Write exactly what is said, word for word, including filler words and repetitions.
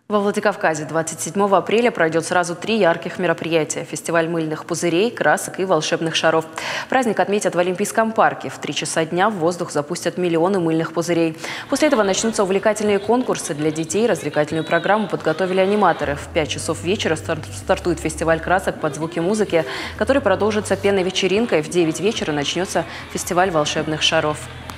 Во Владикавказе двадцать седьмого апреля пройдет сразу три ярких мероприятия – фестиваль мыльных пузырей, красок и волшебных шаров. Праздник отметят в Олимпийском парке. В три часа дня в воздух запустят миллионы мыльных пузырей. После этого начнутся увлекательные конкурсы для детей. Развлекательную программу подготовили аниматоры. В пять часов вечера стартует фестиваль красок под звуки музыки, который продолжится пенной вечеринкой. В девять вечера начнется фестиваль волшебных шаров.